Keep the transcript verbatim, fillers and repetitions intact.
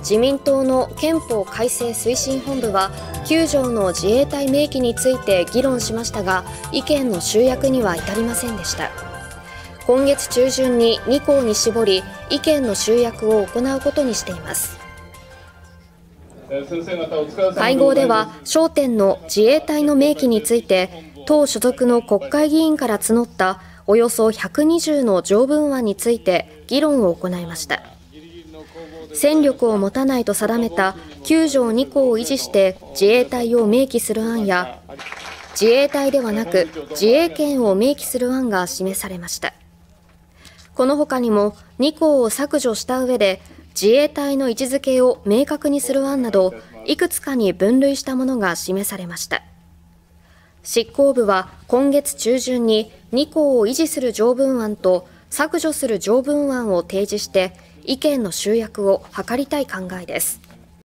自民党の憲法改正推進本部はきゅう条の自衛隊明記について議論しましたが、意見の集約には至りませんでした。今月中旬にに項に絞り、意見の集約を行うことにしています。会合では焦点の自衛隊の明記について、党所属の国会議員から募ったおよそひゃくにじゅうの条文案について議論を行いました。戦力を持たないと定めたきゅう条に項を維持して自衛隊を明記する案や、自衛隊ではなく自衛権を明記する案が示されました。この他にもに項を削除した上で自衛隊の位置づけを明確にする案など、いくつかに分類したものが示されました。執行部は今月中旬にに項を維持する条文案と削除する条文案を提示して意見の集約を図りたい考えです。